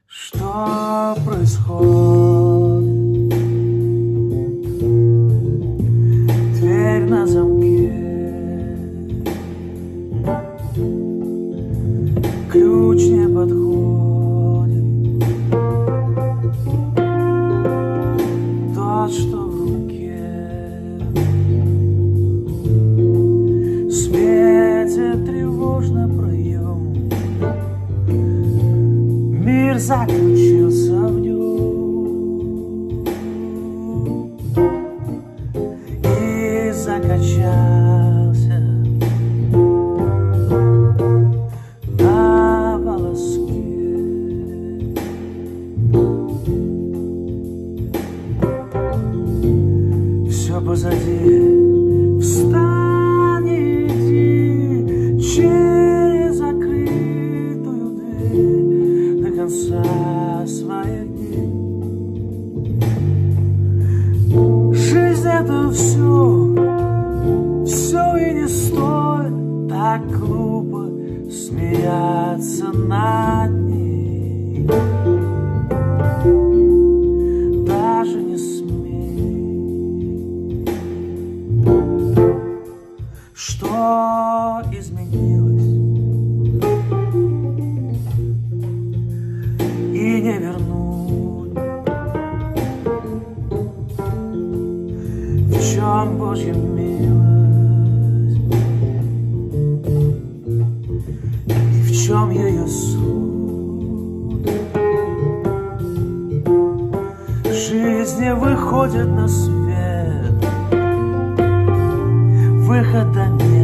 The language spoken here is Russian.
Что происходит? Дверь на замке, ключ не подходит. Тот, что в руке, светит тревожно проем. Мир заключился в нем и закачался на волоске. Все позади, встань и иди через закрытую дверь до конца своих дней. Жизнь — это все и не стоит так глупо смеяться над ней. Даже не смей. Что изменилось и не вернуть? В чем Божья милость и в чем ее суть? Жизнь выходит на свет, выхода нет.